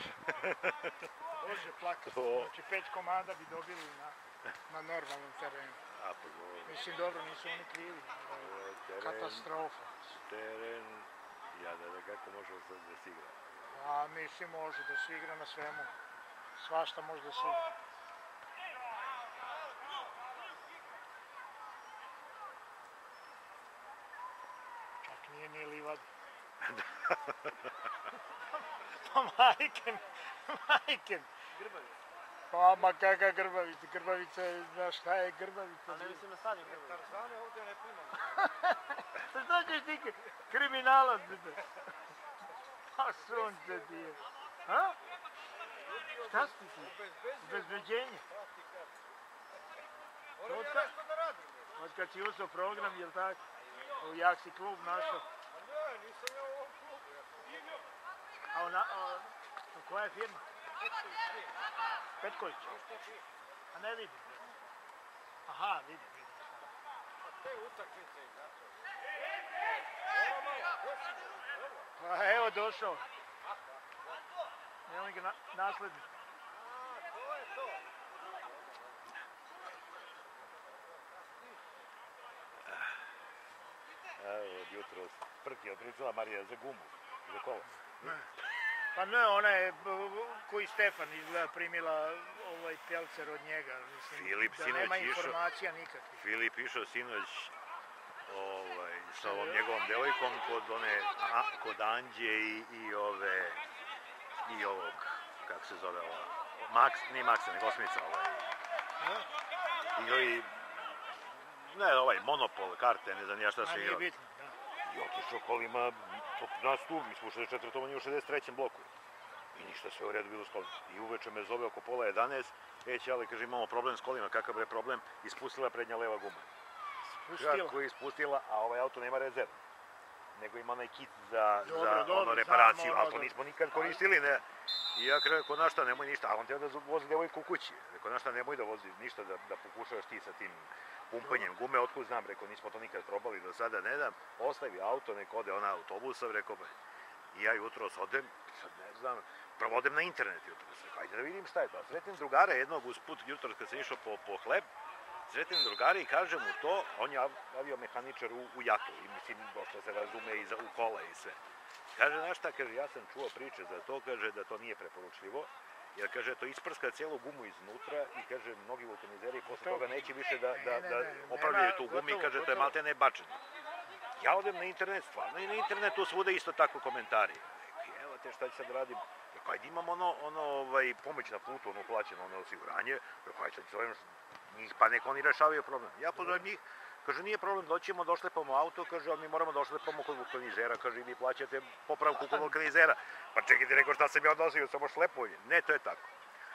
Može plakati. Znači 5 komada bi dobili na normalnom terenu. Mislim, dobro, nisu oni krivi. Katastrofa. Teren, ja ne znam kako može da se igra. A mislim, može da se igra na svemu. Svašta može da se igra. Čak nije ni livada. Pa majke. Grbavica. Pa ma kakva Grbavica? Grbavica je, znaš šta je Grbavica? A ne mislim na stadion Grbavica. Tarzane ovdje ne primamo. Šta ćeš ti kriminalac? Pa sunce ti je. A? Šta si ti? Obezbeđenje. Moram ja nešto da radim. Od kad si usao program, jel tako? Jak si klub našao. A ne, nisam ja u ovom klubu. A koja je firma? Petković. A ne vidim. Aha, vidim. Te utakmice i tako. Pa evo došao. Nemoj ga naslediti. A, to je to. Evo, od jutro Prki odpričala Marija za gumu, za kola. Pa ne, ona je, koji Stefan izgleda primila ovaj pelcer od njega. Filip da sinoć nema išao. informacija nikakvih. Filip išao sinoć sa ovom njegovom devojkom kod Anđe i ovog, kako se zove ova, nije Maksa, nego Osmica ovaj Monopol, karte, ne znam ja šta se igrao. Nije bitno, da. I otišao kolima, nas tu, mi smo u 64. on je u 63. bloku. I ništa, sve u redu bilo s kolima. I uveče me zove oko pola 11, Ćale, kaže, imamo problem s kolima, kakav bre problem, ispustila prednja leva guma. Kako je ispustila, a ovaj auto nema rezervu. Nego ima onaj kit za reparaciju, ali to nismo nikad koristili, ne. I ja rekao, na šta, nemoj ništa, a on treba da vozi devojku u kući. Rekao, na šta, nemoj da vozi ništa, da pokušaš ti sa tim pumpanjem gume, otkud znam, rekao, nismo to nikad probali do sada, ne dam, ostavi auto, nek ode ona autobusa, rekao, i ja jutros odem, sad ne znam, prvo odem na internet jutros, rekao, ajde da vidim šta je to. Sretnem drugara jednog usput jutros kad sam išao po hleb, sretnem drugara i kažem mu to, on je aviomehaničar u Jatu i mislim, dosta se razume i u kola i sve. Kaže, znaš šta, kaže, ja sam čuo priče za to, kaže da to nije preporučljivo, jer kaže, to isprska cijelu gumu iznutra i kaže, mnogi vulkanizeri posle toga neće više da opravljaju tu gumu i kaže, to je malte ne bačeno. Ja odem na internet, stvarno i na internetu svuda isto tako komentari. Rekao, evo te šta ću sad radim? Rekao, ajde imam pomoć na putu, ono plaćeno, ono osiguranje. Rekao, ajde sad zovem njih, pa nek oni rešavaju problem. Ja pozovem njih, kaže, nije problem, doćemo, došlepamo auto, kaže, ali mi moramo došlepamo kod vulkanizera, kaže, i vi plaćate popravku kod vulkanizera. Pa čekajte, rekao, šta sam ja odnosio, samo šlepovanje. Ne, to je tako.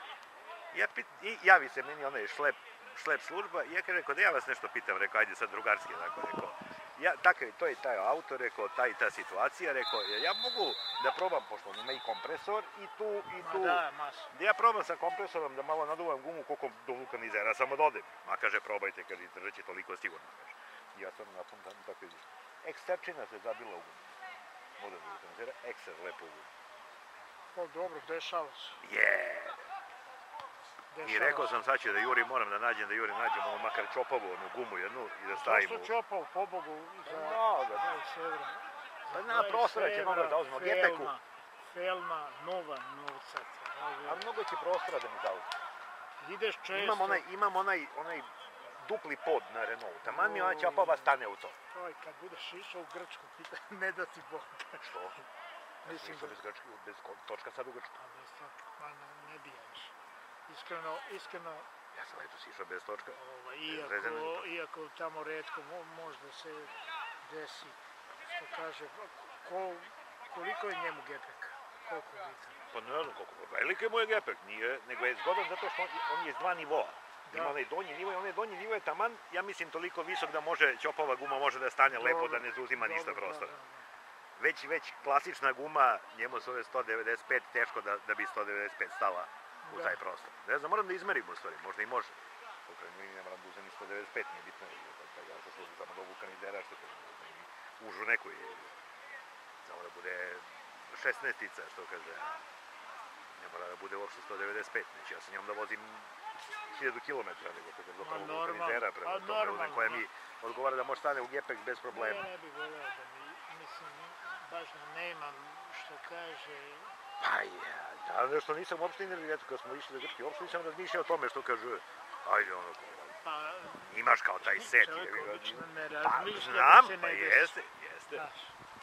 Javi se meni onaj šlep služba i ja kaže, rekao, da ja vas nešto pitam, rekao, ajde sad drugarski, rekao, to je taj auto, rekao, ta situacija, rekao, ja mogu da probam, pošto on ima i kompresor i tu, da ja probam sa kompresorom da malo naduvam gumu koliko do vulkanizera, samo da odem. Ma kaže, probajte, kaže, držat će toliko sigurno, kaže. I ja sam napuntan tako izviš. Ekserčina se zabila u gumu. Moderno vulkanizera, ekser lepo u gumu. Pa dobro, dešava se. I rekao sam sad ću da Juri moram da nađem, ono makar čopavu, onu gumu jednu i da stavimo. Zašto čopao, pobogu, za... Pa na prostora će mnogo da uzmemo, gepeku. Felma, nova novca. A mnogo će prostora da mi zauzme. Ideš često. Imam onaj dupli pod na Renault, taman mi ona čopava stane u to. Oj, kad budeš išao u Grčku, ne da ti Bog. Što? Mislim bez točka sad u Grčku. A bez točka, ne bijaš. Iskreno... Ja sam letos išao bez točka. Iako tamo retko možda se desi, što kaže, koliko je njemu gepek? Koliko litara? Pa ne znam koliko, velike mu je gepek, nego je zgodan zato što on je iz dva nivoa. Ima onaj donji nivo i onaj donji nivo je taman, ja mislim, toliko visok da čopava guma može da stane lepo, da ne zauzima ništa prostora. Već klasična guma, njemu se ove 195, teško da bi 195 stala u taj prostor. Ne znam, moram da izmerim u stvari, možda i može. Pokrajno ne moram da uzem i 195, nije bitno. Ja se služim samo do vulkanizera, što kažem, užu neku i samo da bude 16-ica, što kaže. Ne mora da bude uopšte 195, neće ja sa njom da vozim 1000 km, nego kad je zapravo vulkanizera prema tome, koja mi odgovara da može stane u gepek bez problema. Ne bih voleo da mi, mislim, baš nemam, što kaže... Pa ja nešto nisam uopšte nervirao, kad smo išli za Grčke, uopšte nisam razmišljao o tome što kaže, ajde ono, Pa, imaš kao taj set. čovjek obično ne Pa razmišlja znam, da se pa ne desi. jeste. Znaš.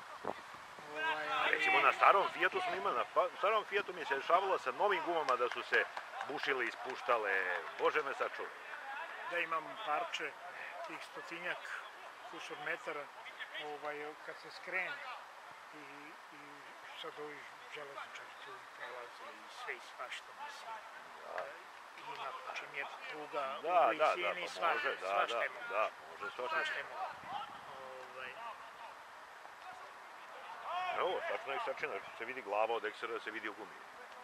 Recimo na starom Fiatu smo imali, na starom Fiatu mi se dešavalo sa novim gumama da su se bušile, ispuštale, bože me sačuvaj. Da imam parče, tih 100-tinjak kusur metara, kad se skrene i sad ovi železničari tu prolaze i sve i svašta, mislim. Ima, čim je pruga u blizini, svašta je moguće. Da, može svašta je moguće. Evo, tačno je sačina, se vidi glava od eksera, se vidi u gumi.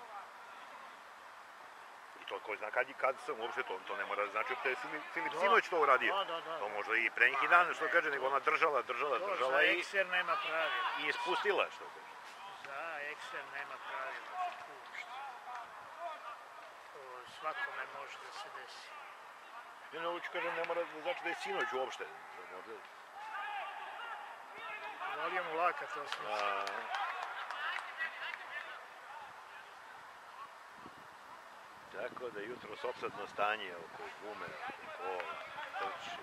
I to ko zna kad sam uopšte to ne mora znači uopšte je Filip sinoć to uradio. To možda i pre neki dan, što kaže, nego ona držala za ekser nema pravila. I ispustila, što kaže. Za ekser nema pravila, uopšte. Svakome može da se desi. Ne, ovo ću kažem, ne mora da znači da je sinoć uopšte. Valio mu laka, to sam. Tako da jutro s opsadno stanje oko gume, oko kola, trči.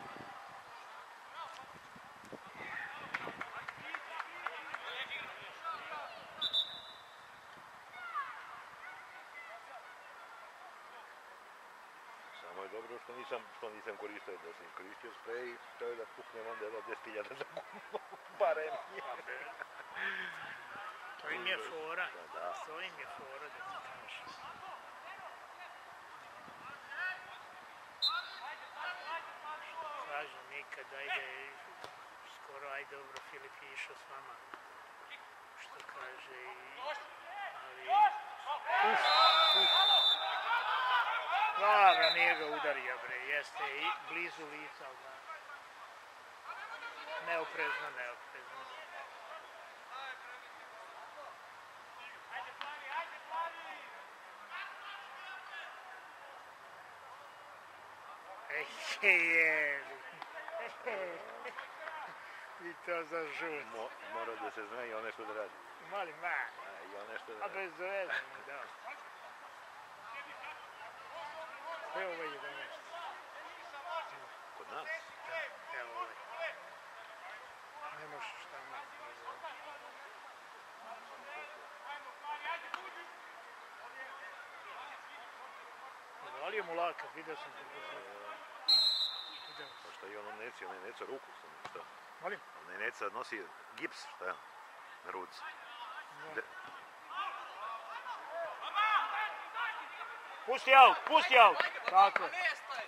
Samo je dobro što nisam koristio, da sam koristio sprej, to je da puknem onda jedno 10.000 za gumu, barem. To im je fora, to im je fora da ti kažeš. Kažem, nikad, ajde, skoro, ajde, dobro, Filip je išao s vama, što kaže, ali, dobro, nije ga udario, bre, jeste i blizu lica, ali da, neoprezno. I to za žut. Mora da se zna i on nešto da radi. Molim, I on nešto da a radi. bez dovezanja, da. Sve ovo je 11. Kod nas? Evo ovaj. Ne možeš tamo. Valio mu laka, vidio sam kako Pa šta i ono Neci, onaj Neca ruku sam, šta? Molim? Onaj Neca nosi gips, šta je, na ruci. Pusti aut! Tako je.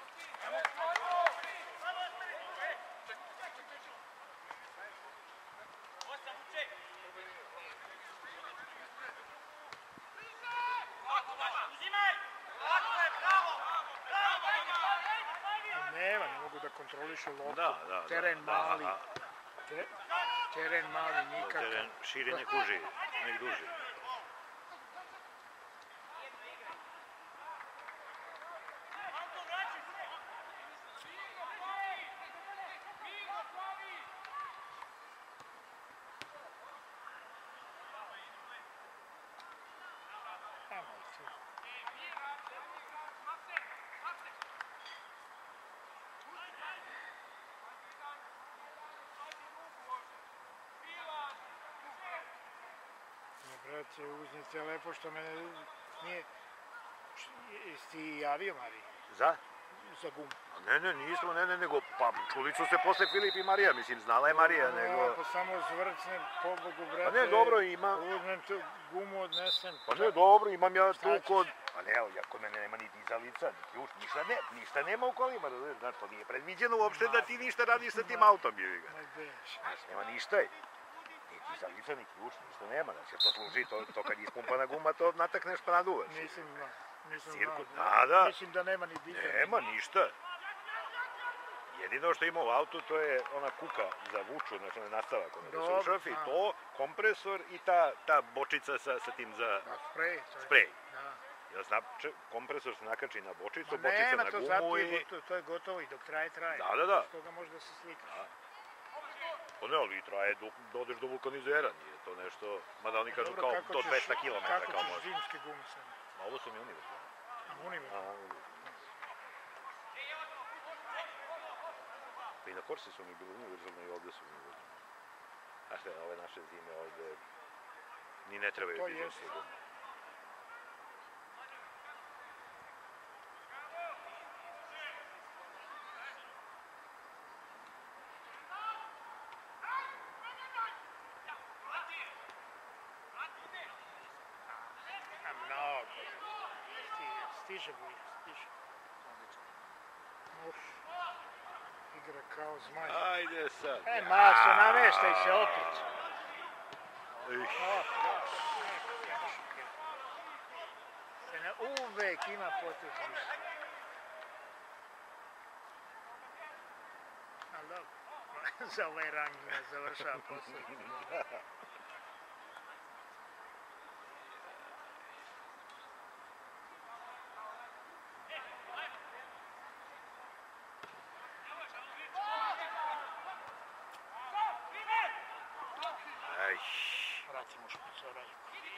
Ne mogu da kontrolišu loptu, teren mali, teren mali nikakav. Teren širi nek uži, nek duži. Brate, uznice je lepo što me nije... Jesi ti javio, Mariji? Za? Za gumu. Ne, nismo, nego, pa čuli su se posle Filip i Marija, mislim, znala je Marija, nego... Pa samo zvrcnem, pobogu, brate. Pa ne, dobro, ima... Uzmem tu gumu, odnesem. Pa ne, dobro, imam ja tu kod... Pa ne, kod mene nema ni dizalica, ni ključ, ništa nema u kolima, znaš, to nije predviđeno uopšte da ti ništa radiš sa tim autom, jevi ga. Znaš, nema ništa, ni dizalica, ni ključ, ništa nema, znači, to služi, to kad je ispumpana guma, to natakneš pa naduvaš. Nisam znao. Da. Mislim da nema ni dizalica. Nema ništa. Jedino što ima u autu, to je ona kuka za vuču, znači onaj nastavak, ono da se Dobro, ušrafi, znam. to, kompresor i ta bočica sa tim za Da, sprej. to je- sprej. Da. Jel kompresor se nakači na bočicu, Ma bočica nema na to gumu zato, i... to je gotovo i dok traje. Da. Bez toga može da se slika. Pa ne, ali traje dok dodeš do vulkanizera, nije to nešto... Mada oni kažu Dobro, kao kako do ćeš- 200 km Kako kao ćeš može. zimske gume sad? A ovo su mi univerzalne. A univerzalne. Pa i na Korsi su mi bili univerzalne i ovde su univerzalne. A šta je, ove naše zime ovde... Ni ne trebaju To bizonske jest. gume. A mnogo. Stiže Vuj, stiže. Uf. Igra kao zmaj. Ajde sad. Maso, nameštaj se opet. Uvek ima potez više. Ali dobro, za ovaj rang ne završava posao. Aj, Vratimo špicoraju.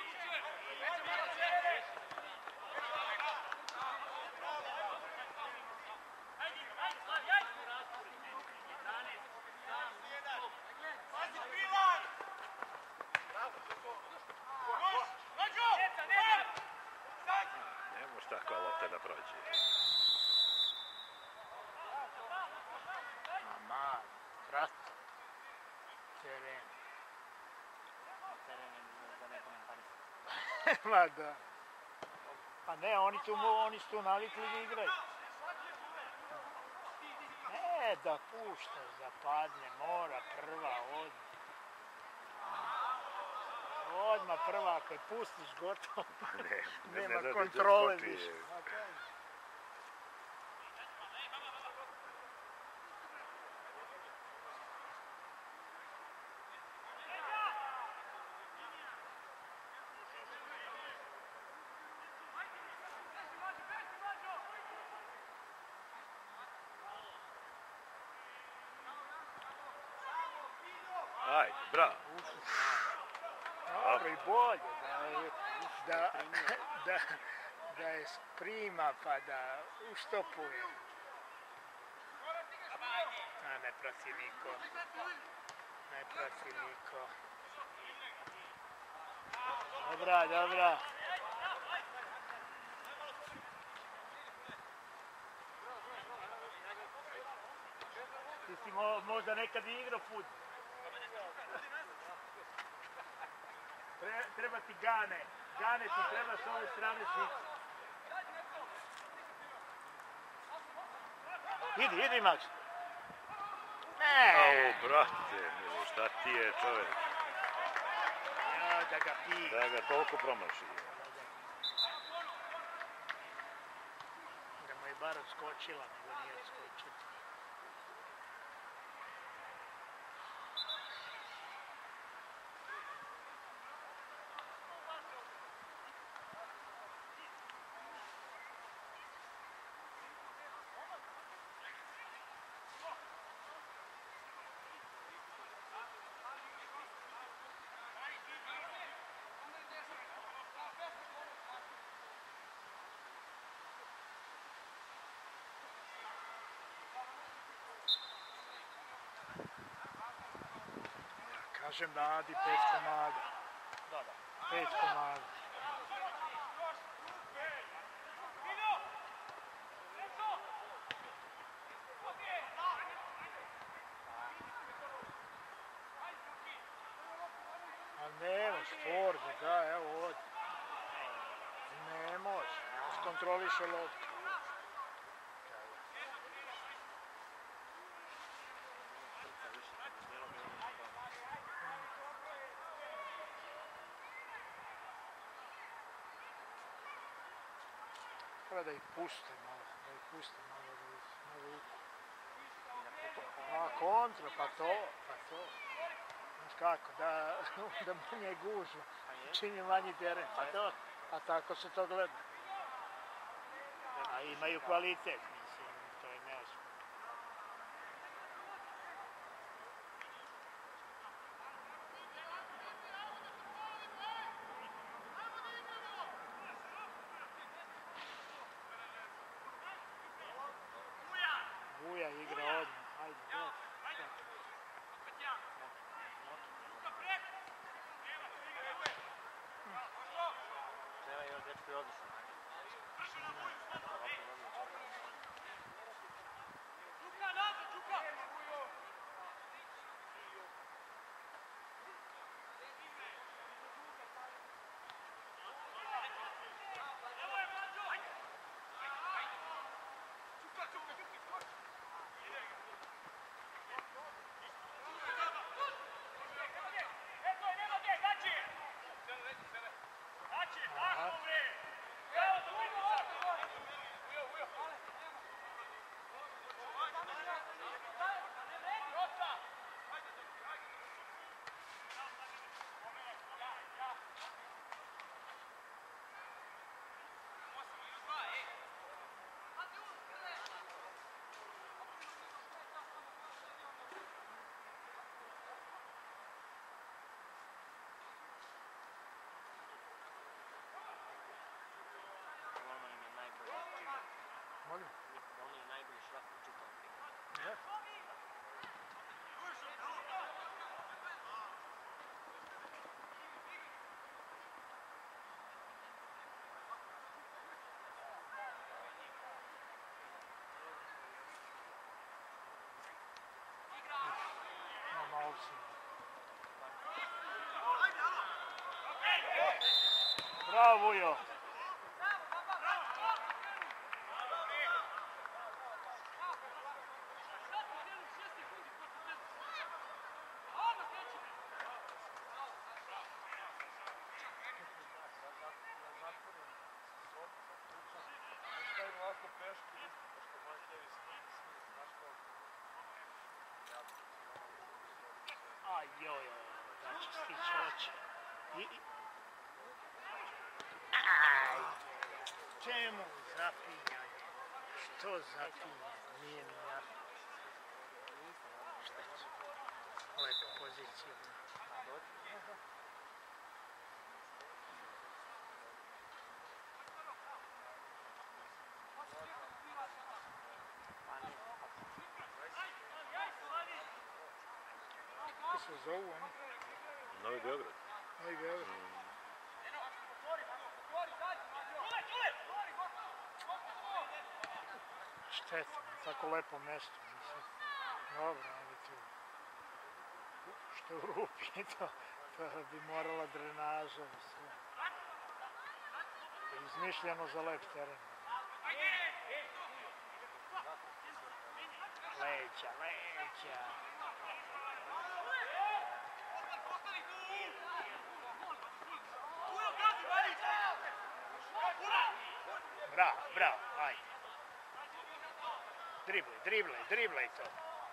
ne može takva lopta da prođe. Mama, brat. Teren. Ma da. Pa ne, oni su tu navikli da igraju. Ne, da pušta, zapadne, mora prva, odmah. Odmah prva, kad pustiš gotovo. Ne Nema zna da kontrole skoči, više. je. Ma daj. Ajde, bravo. Dobro i bolje, da je prima pa da uštopuje. A ne prati niko. Ne prati niko. Dobra. Ti si možda nekad i igrao fudbal. Treba ti Gane. Gane ti treba s ove strane švice. Idi, Max. Au, brate, milo, šta ti je čovek? Ja, da ga pije. Da ga toliko promaši. Da mu je bar odskočila, nego nije odskočila. Kažem da Adi 5 komada. Da. 5 komada. A ne može, Forde, da, evo ovdje. Ne može, skontroliše loptu. Treba da ih puste malo, da ih malo uku. A kontra, pa to. Znaš kako, da manje gužva, čim je manji teren, pa to. A tako se to gleda. A imaju kvalitet, mislim, to je neosporno. Vuja igra odmah, ajde, dobro. Treba je dečko je odlično. Molim? Ono je najbolji šrak u čitavom ligu. Ja. Normalci. Bravo, Vujo. Aj, joj, da će stići hoće. Aj, čemu zapinjanje? Što zapinjanje? Nije mi jasno. Šta će? Lepa pozicija. Kako se zovu oni? Novi Beograd. Novi Beograd. Šteta, na tako lepo mesto, mislim. Dobro, ali tu. Što je u rupi, to bi morala drenaža i sve. Izmišljeno za lep teren. Leća. Bravo, ajde. Driblaj to.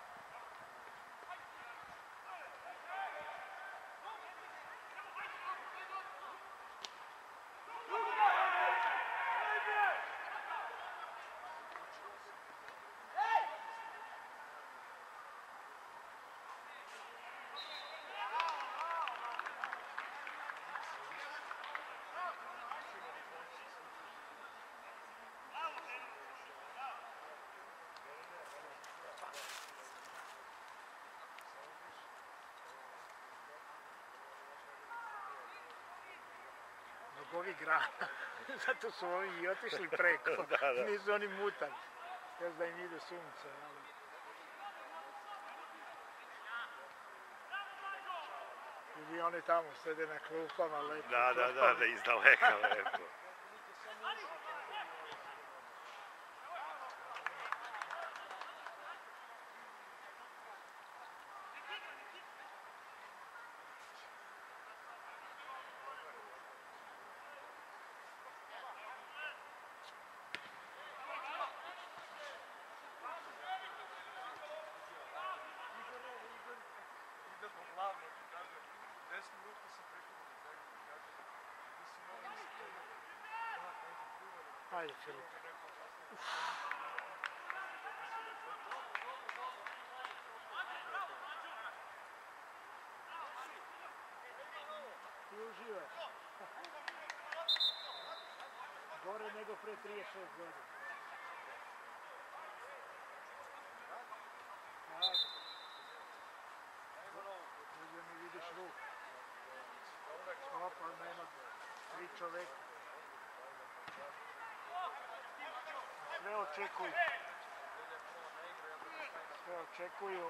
Zbog ovih grana, zato su ovi i otišli preko, Da. nisu oni mutali, još da im ide sunce. Ali... Ili oni tamo sede na klupama lepo. Da, iz daleka lepo. Ajde, Filip. Ti uživaš. Gore nego pre 36 godina. Ajde. Ovdje mi vidiš ruk. Opa, nema 3 čoveka. Sve očekuju. Sve očekuju.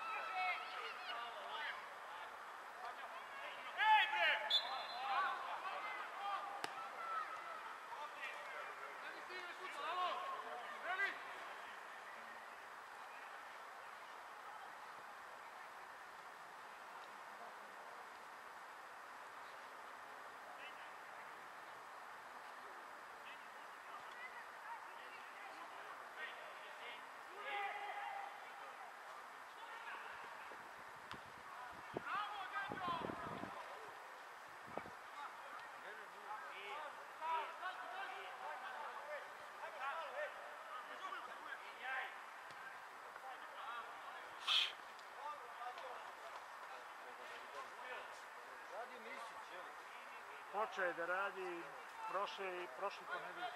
Počeo je da radi prošli ponedeljak.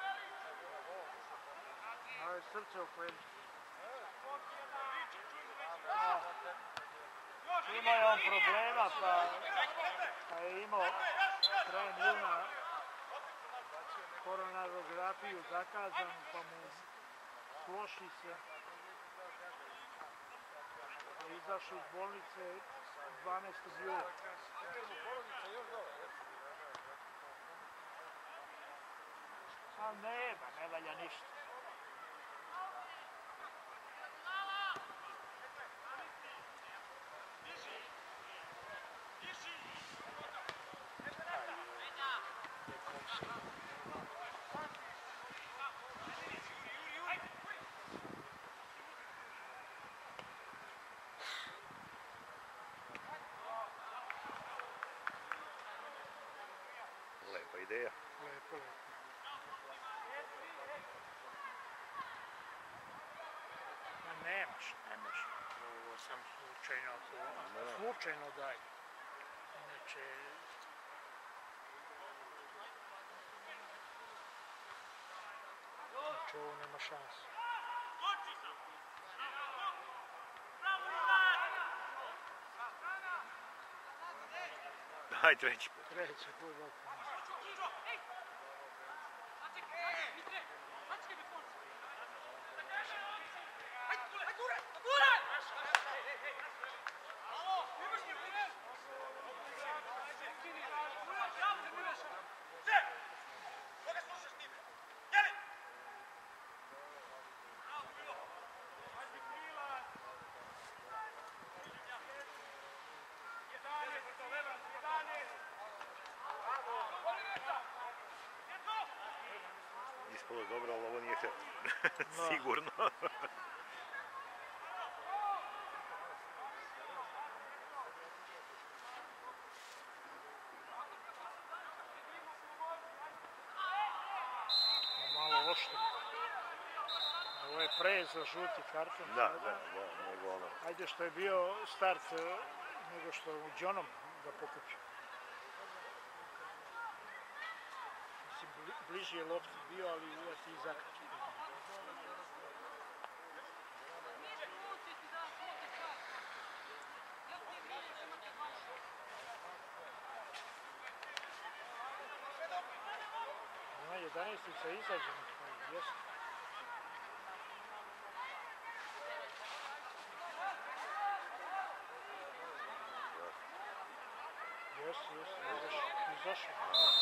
Ovo je srce u kojem. Imao je on problema, pa je imao krajem juna koronarografiju zakazanu, pa mu sloši se. Izašao iz bolnice 12. jula. A ne valja ništa. Lepa ideja. Lepo. Nemaš. Ovo sam slučajno daj. Inače... Znači ovo nema šanse. Daj treći put. Treći put. Ispalo dobro, ali ovo nije fair. Sigurno. Malo oštro. Ovo je pre za žuti karton. Da, nego ono. Ajde što je bio start nego što u Đonom ga pokupio. Mislim, bliži je lopti bio, ali uvijek i zakačio. Ima 11-ica izađena, jesu. Jesu, izašao.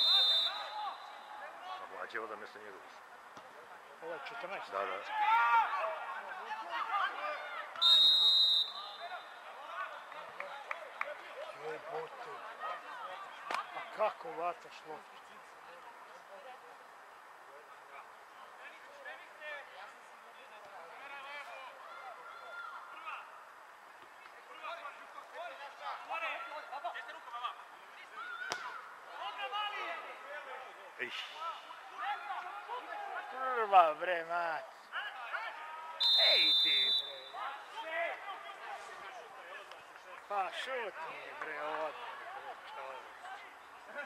A mlađe je da mjesto njega. Ovo je 14. Da. Jebote. A kako vataš loptu? Ej. Ova bre, mat. Ej ti bre. Pa šutni bre, odmah bre, čovječ.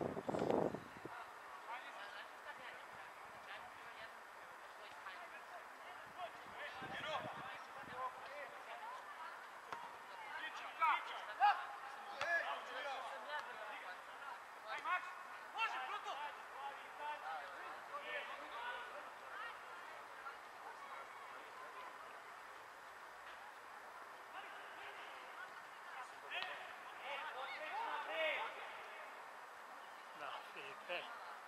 Da, Filipe.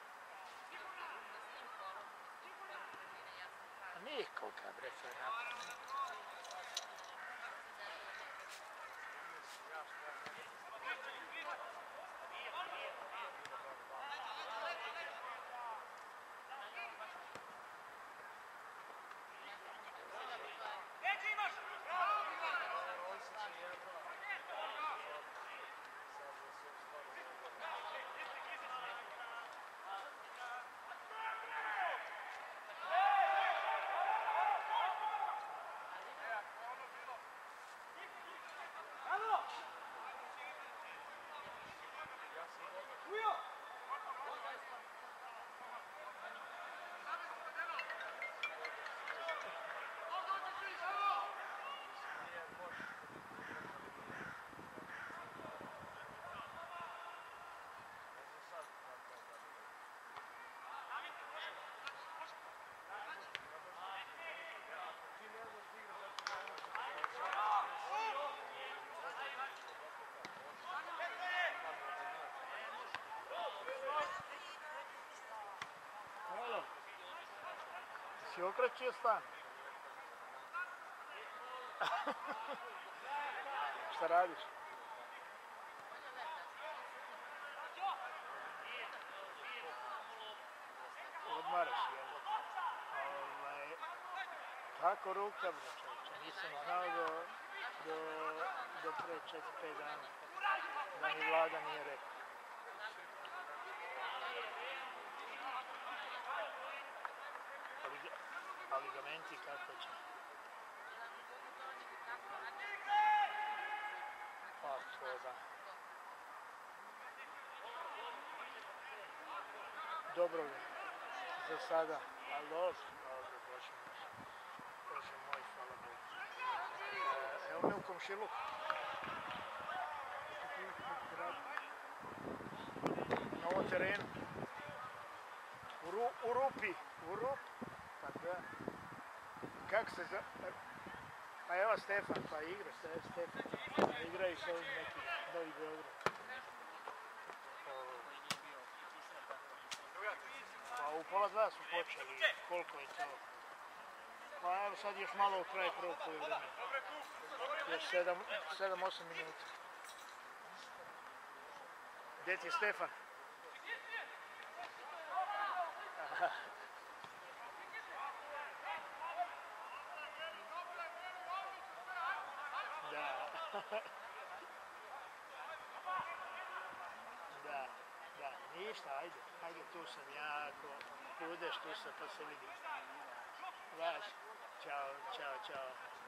A nije kolika bre to je napravljeno. Halo. Si okrećio stan? Šta radiš? Odmaraš, jel? Kako ruka, bre, čovječe? Nisam znao do pre 4-5 dana. Da mi vlada nije rekao. A ligamenti kako će? Pa to da. Dobro je. Za sada. Ali dobro, Bože moj. Bože moj, hvala Bogu. Evo me u komšiluku. Na ovom terenu. U rupi. Pa da. Kako se zove? Pa evo Stefan, pa igra Stefan. Pa igra i s ovim nekim Novi Beograd. Pa u pola 2 su počeli. Koliko je to? Pa evo sad još malo u kraju prvog poluvremena. Još 7-8 minuta. Gdje ti je Stefan? Da, ništa, ajde, tu sam ja, ako budeš tu sam, pa se vidim. Vaš, čao.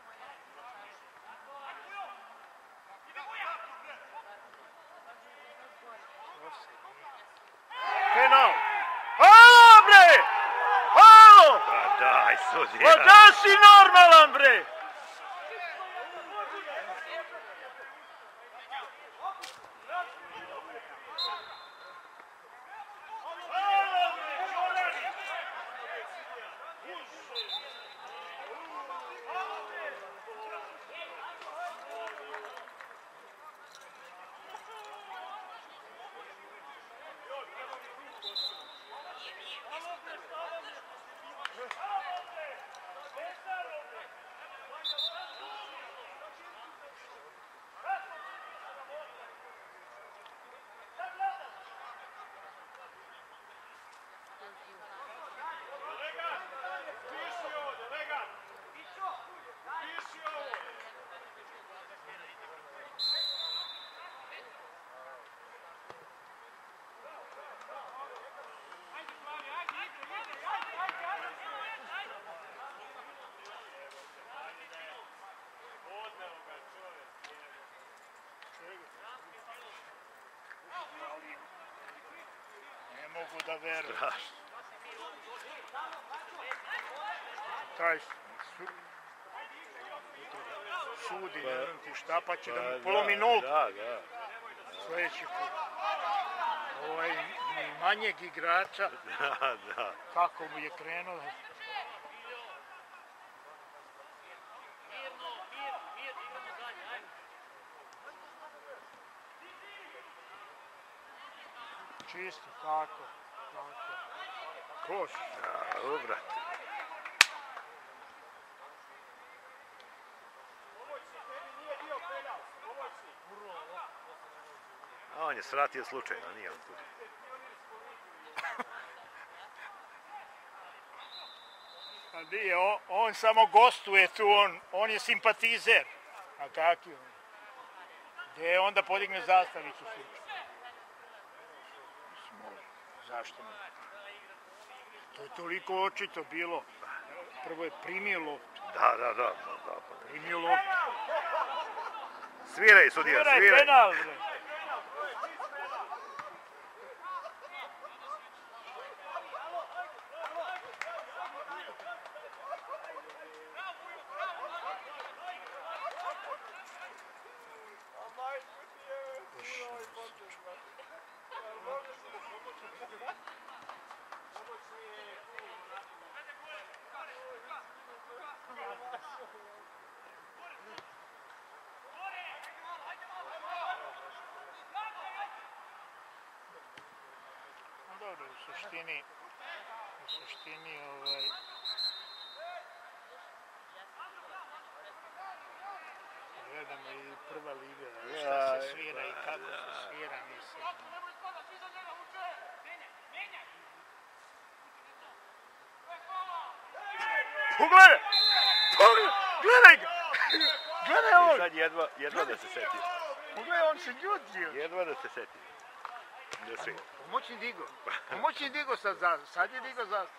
Penal! Halo, bre! Halo! Pa daj, sudija. Pa da si normalan, bre! mogu da verujem. Strašno. Taj sudi, ne znam ti šta, pa će da mu polomi nogu. Da, da. Sljedeći put. Ovaj manjeg igrača, Da. kako mu je krenuo. Čisto, tako. Koš. Bravo, brate. A on je svratio slučajno, nije on tu. A nije, on samo gostuje tu, on je simpatizer. A kakvi on? Gde onda podigne zastavicu sutra? Zašto ne? To je toliko očito bilo. Prvo je primio loptu. Da. Primio loptu. Sviraj, sudija, Sviraj, sviraj. penal, bre. Dobro, u suštini gledamo i prva liga, šta se svira i kako se svira, mislim. Pogledaj! Gledaj ga! Gledaj ovo! Sad jedva da se setio. Pogledaj, on se ljutio. Jedva da se setio. Da se... Pomoćni digo sad je digo zastav.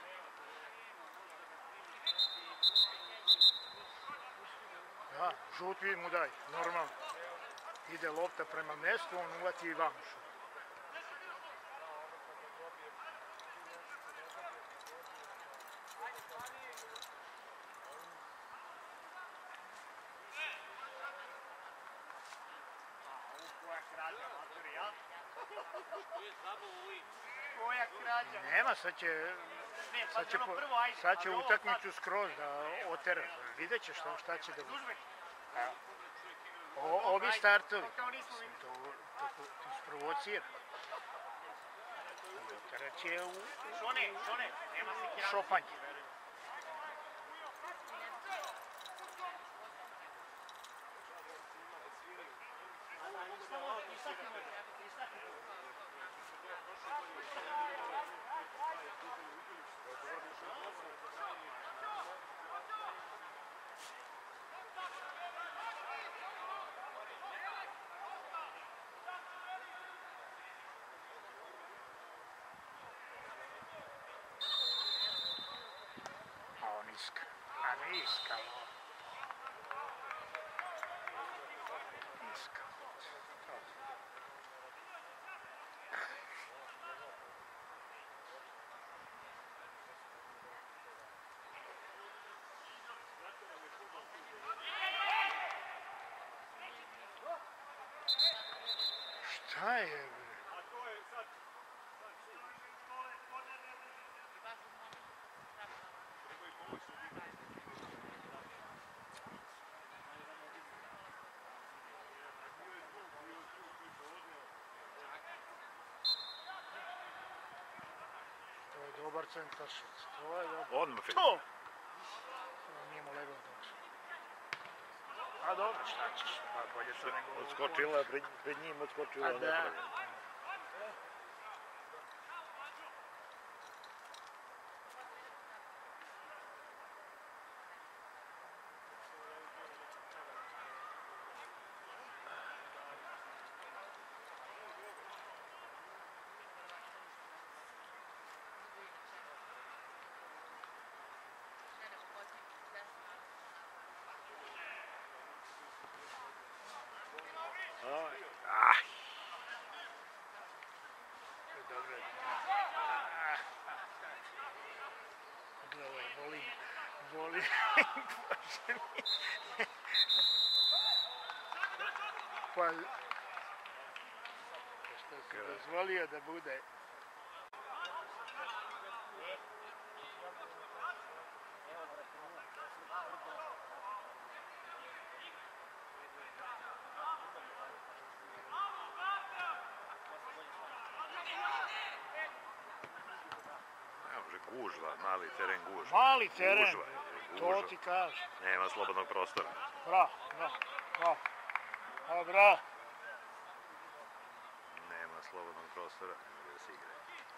Da, žuti mu daj, normalno. Ide lopta prema mestu, on uvati i vamo šut. Nema, sad će utakmicu skroz da otera. Vidjet će šta će da bude. Ovi startovi, to isprovocira. Otera će u šopanje. Niska. Niska. Šta je? Dobar centaršac, to je dobro. Odmah. To! Nije mu legao dobro. A dobro, šta ćeš? Pa bolje to nego... Odskočila, pred njim odskočila. A da. volim. Pa, što si dozvolio da bude. Gužva, mali teren gužva. Mali teren, Gužva, to gužva. ti kažem. Nema slobodnog prostora. Bravo. Bravo. Nema slobodnog prostora, ne može da se igra.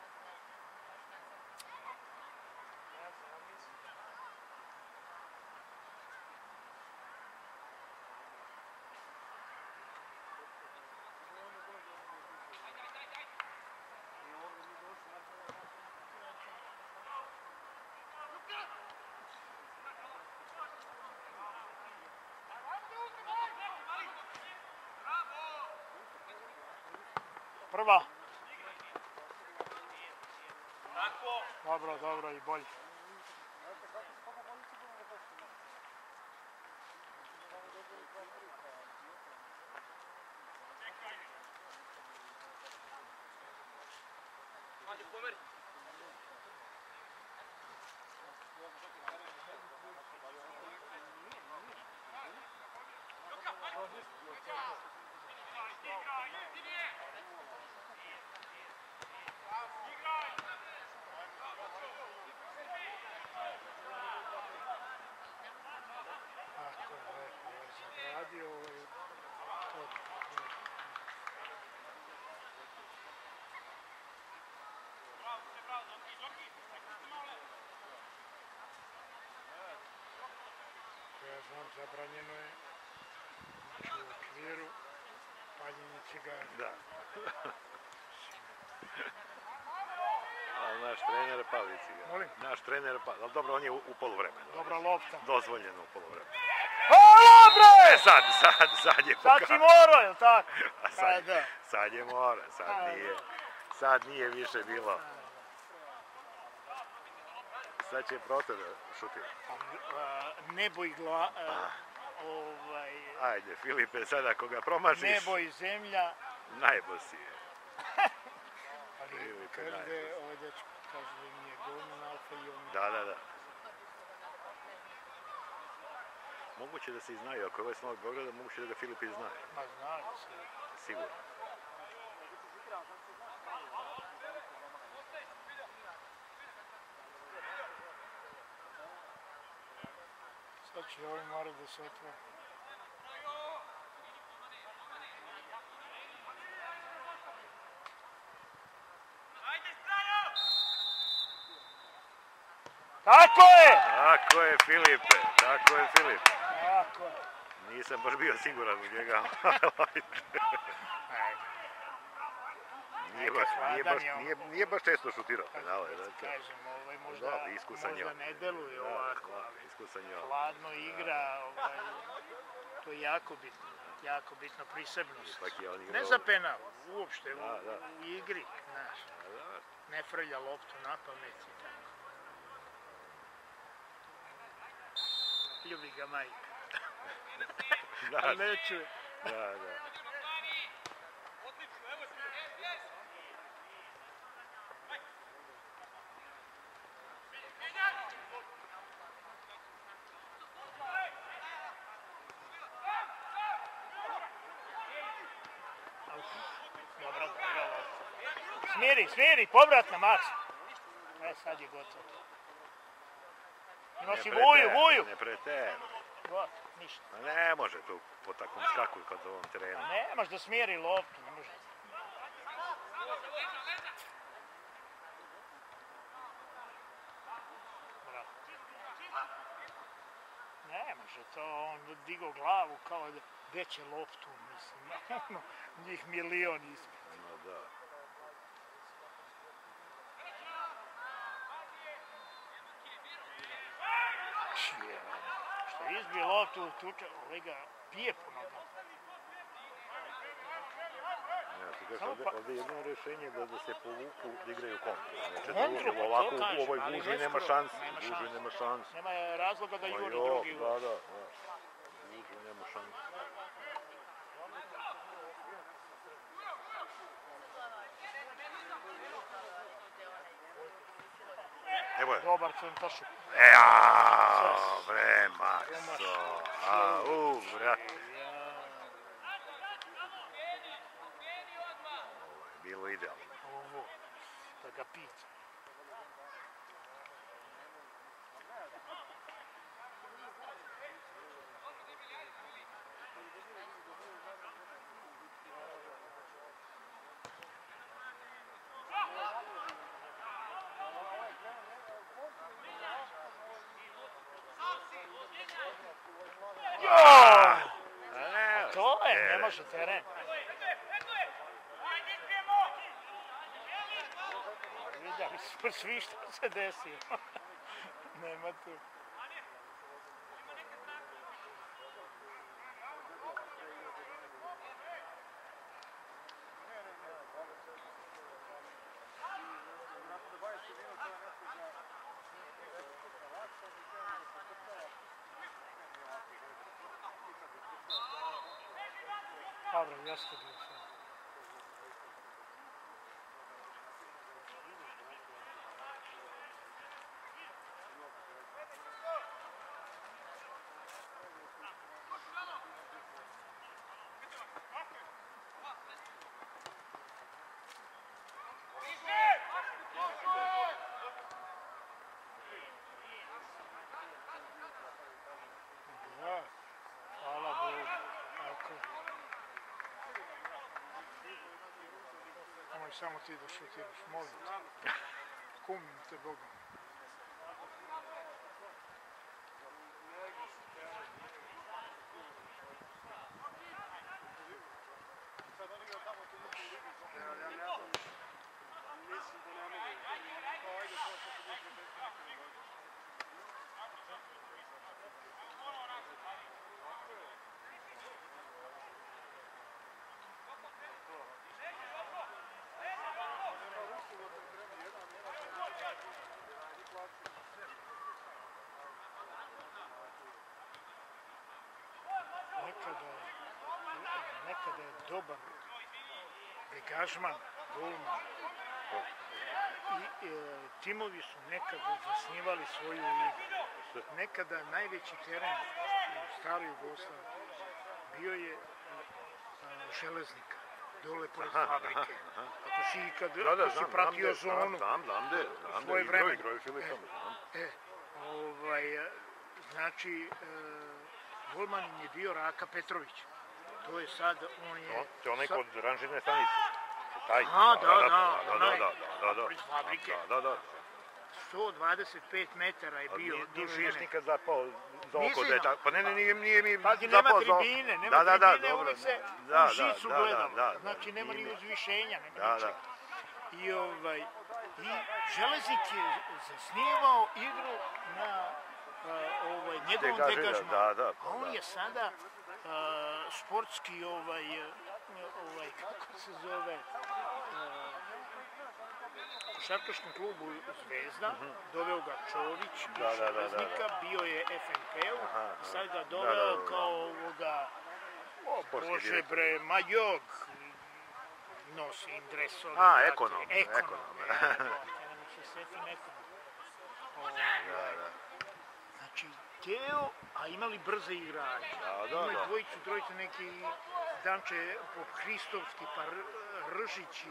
Prva. Dobro i bolje. Ja znam, zabranjeno je u okviru paljenje cigara. Da. Ali naš trener pali cigara. Molim? Naš trener pali, ali dobro, on je u poluvremenu. Dobra lopta. Dozvoljeno u poluvremenu. Bre! Sad je Sad si morao, jel tako? A sad je mora, sad nije više bilo. Sad će Proto da šutira. Nebo i Ajde, Filipe, sada ako ga promašiš... Nebo i zemlja. Najbolj si je. Ali kaže da je ovaj dečko, kaže da nije golman alfa i omega. Da. Moguće da se i znaju, ako je ovaj s Novog Beograda, moguće da ga Filip i znaje. Ma znaju se. Sigurno. Sad će ovaj morat da se otvore. Tako je! Tako je, Filipe, tako je, Filipe. Tako je. Nisam baš bio siguran u njega. Nije baš često šutirao penale. Kažem, možda ne deluje ovako. Iskusan je. Hladno igra, to je jako bitno, prisebnost. Ne za penal, uopšte u igri, znaš. Ne frlja loptu na pamet i tako. Ljubi ga majka. Ali ne čuje. Da. Smiri, povratna, Maks. Sad je gotovo. Ima si Vuju. Ne preteruj. Ništa. Ne može tu po takvom skaku kad u ovom terenu. Nemaš da smjeri loptu, ne može. Bravo. Ne može to, on digao glavu kao da gde će loptu, mislim. Njih milion ispred. No da. Što je izbio loptu, tuče, ovaj ga pije po nogama. Ja ti kažem, Samo ovde je jedino rešenje da se povuku, da igraju kontru. Znači, Kontru, pa to ovako kažem, u ovoj ali gužvi nema neskoro, šanse. nema U gužvi šanse. nema šanse. Nema razloga da Ma juri jo, drugi gol. da. U gužvi nema šanse. Evo je. Dobar centaršut. Bre, Makso. Brate. Ovo je bilo idealno. Ovo, da ga pita. To je, ne može teren. Vidjeli smo svi što se desilo. Nema tu. Dobro, jeste bio sve. Da, hvala Bogu. Tako. Nemoj samo ti da šutiraš, molim te. Kumim te Bogom. Nekada je dobar degažman, golman. I timovi su nekada zasnivali svoju igru. Nekada najveći teren u staroj Jugoslaviji bio je Železnika, dole pored fabrike. Ako si ikad pratio zonu, svoje vreme. Znači, golman im je bio Raka Petrović. To je sad, on je... To je onaj kod ranžirne stanice. Taj. Da, pored fabrike. Da. 125 metara je bio dužine. Nisi nikad zapao za oko da je tako. Pa ne, nije mi Pazi, zapao nema za oko. tribine, uvijek se u žicu gledalo. Znači, nema ni uzvišenja, nema ničega. I Železnik je zasnivao igru na njegovom degažmanu. A on je sada sportski, kako se zove, košarkaškom klubu Zvezda, doveo ga Čović iz Železnika, bio je FNP-u, sad ga doveo kao ovoga, bože bre, Majog, nosi im dresove. Ekonom. Ne se setim ekonom. Znači, Teo, a imali brze igrače. Imali dvojicu, trojicu, neki Danče Hristovski, pa Ržići,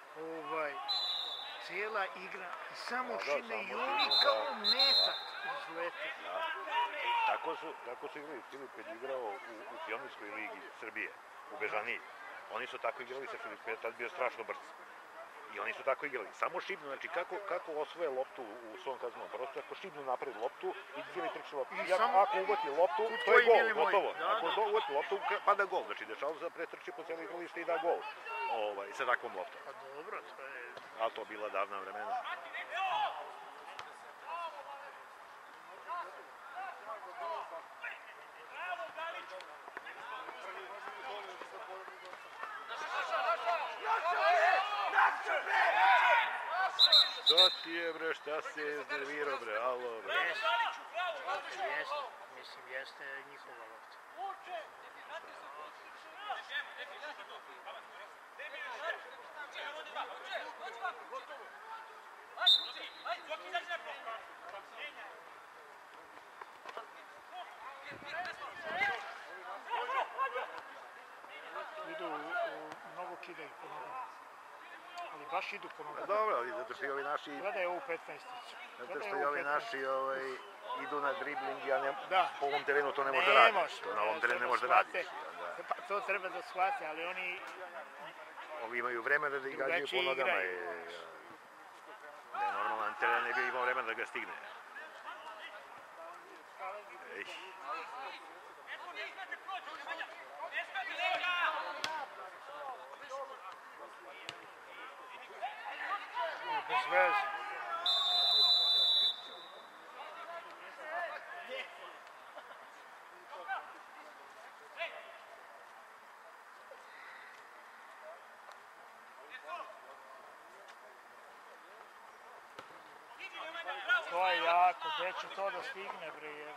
cijela igra i samo šine i oni kao metak izlete. Tako su igrali Filip kad je igrao u Pionirskoj ligi Srbije, u Bežaniji. Oni su tako igrali sa Filipom, je tad bio strašno brz. I oni su tako igrali. Samo šibnu, znači kako osvoje loptu u svom kaznom prostoru, ako šibnu napred loptu i Filip trči loptu. Ako uvati loptu, to je gol, gotovo. Ako uvati loptu, pada gol. Znači, dešava se da pretrči po cijelo igralište i da gol sa takvom loptom. Pa dobro, to je... A to bila davna vremena. Što ti je bre, šta se je iznervirao bre, alo bre. Jeste, mislim, jeste njihova lopta. Idu mnogo kidaju po nogama. Ali baš idu po nogama. Dobro, ali zato što i ovi naši, Gledaj ovu 15-icu. zato što i ovi naši idu na dribling, a ne, Da. po ovom terenu to ne može da Ne radi. može, To na ovom ne, terenu ne to može da shvate. radiš. i onda Pa to treba da shvate, ali oni Ovi imaju vremena da ih gađaju po drugačije nogama. igraju. Da je normalan teren ne bi imao vremena da ga stigne. Ej. bez veze. To je jako, gde će to da stigne, bre, jer...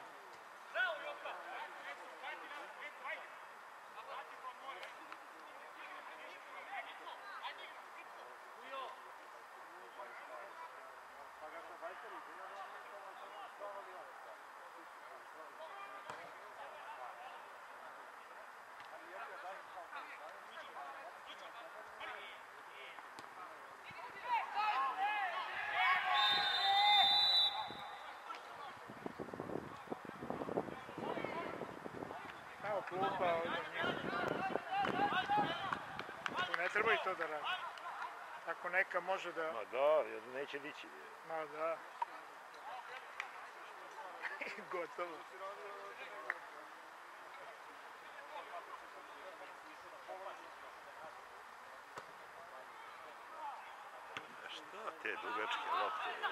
Evo klupa ovdje njih. Ne treba i to da radi. Ako neka može da... Ma da, neće dići. Ma da. Gotovo. Šta te dugačke lopte?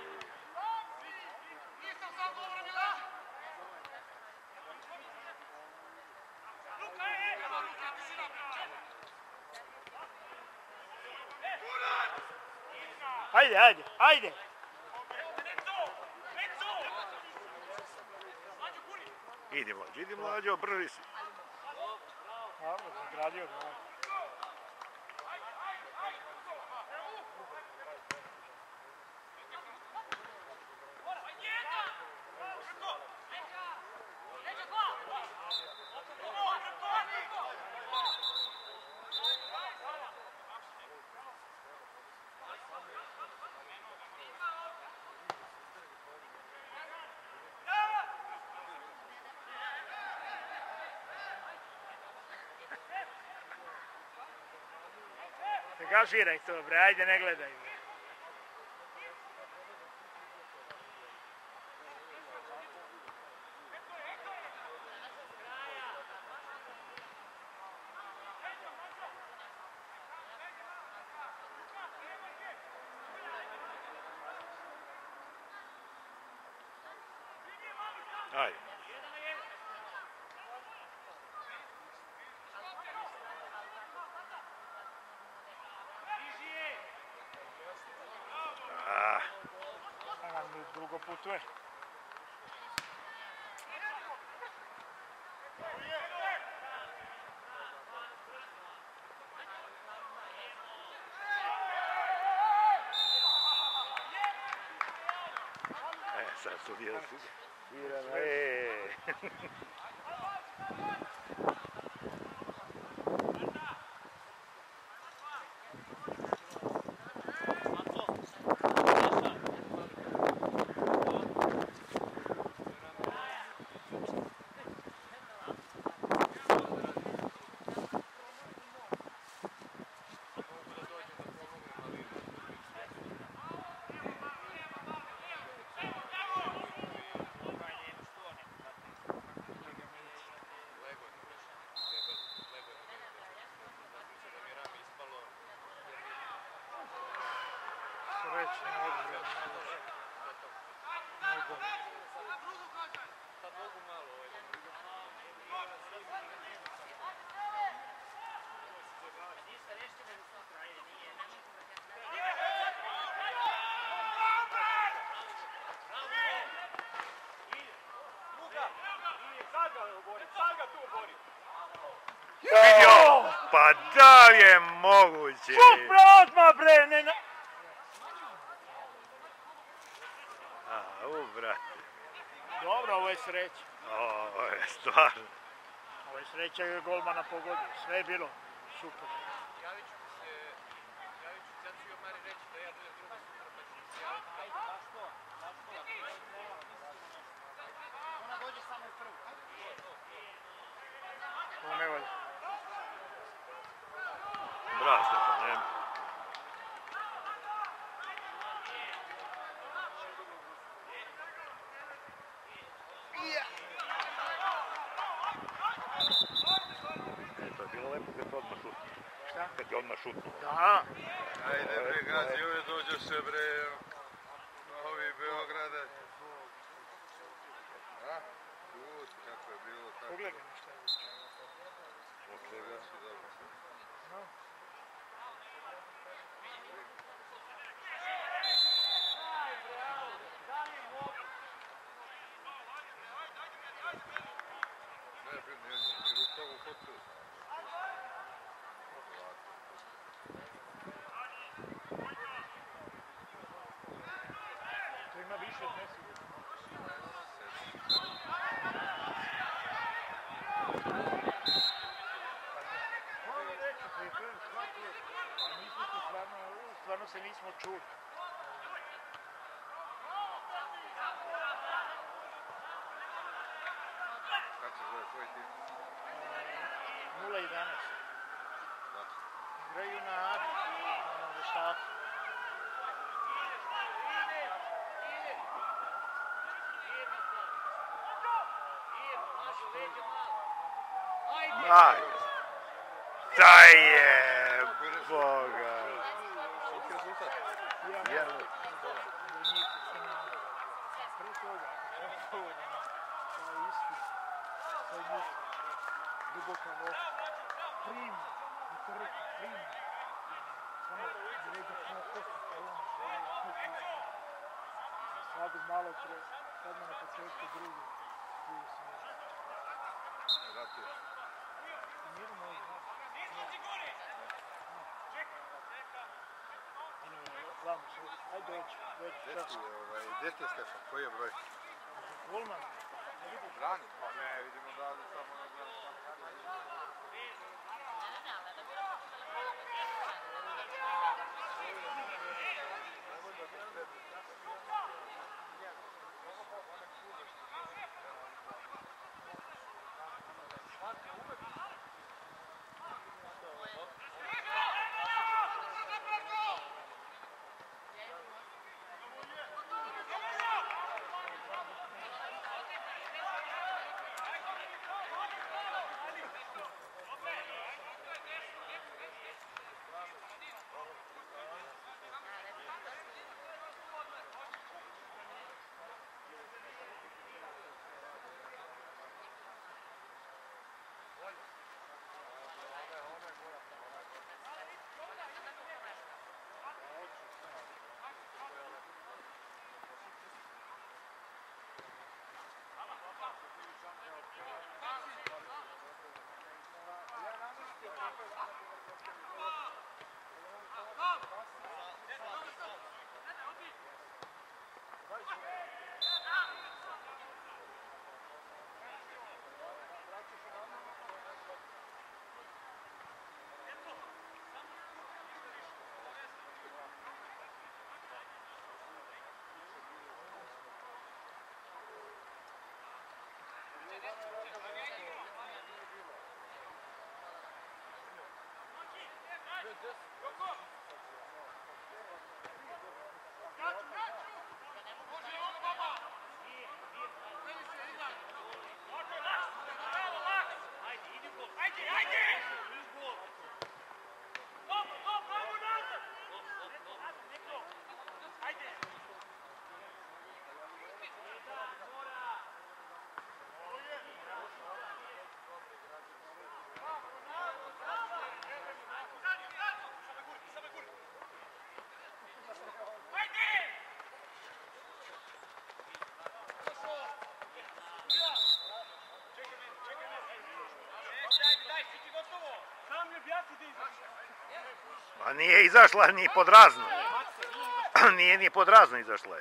Ajde, ajde, ajde! Idi mlađo, brži si. Dobro, zagradio ga. Ne gažiraj to, bre, ajde, ne gledaj. Bre. Ajde. Drugo putuje. Sad sudija svira na Srećno, odbrano. Nego. Vidio! Pa da li je moguće? Šut odmah bre, ne na... Brate. Dobro, ovo je sreća. Ovo je stvarno. Ovo je sreća je golmana pogodio. Sve je bilo super. Javit ću ti se, sad ću joj Mari reći da ja budem druga sutra, pa ću se javiti. Ona dođe samo u prvu. Ovo ne valja. Bravo, Stefan, nema. To je bilo lepo kad je odmah šutno. Šta? Kad je odmah šutno. Da. Ajde bre, gazi, ove dođe se bre, ovi Beograde. A? Šut, kako je bilo tako. Pogledaj mi šta je više. Svega su dobro. No. Ne, bre, ni rukavu hoću. To ima više od Messi. Moram reći, stvarno se nismo čuli. Kako se zove tvoj tim? 0-11. Da. Igraju na Adi, na veštaku. Ajde. Šta je, Boga. Koliki je rezultat? Jedan. Do njih se pre toga, taj isti, taj njih, duboka loša, prima, i trka, prima, samo da već da smo kosti, sad malo pre, sad na početku drugi smjer. Vratio. Mirno je, vamo se, ajde dođi, čas. Gdje ti je Stefan? Koji je broj? Golman, Brani? Pa ne, vidimo da li samo na brani. A nije izašla ni pod razno. Nije ni pod razno izašla je.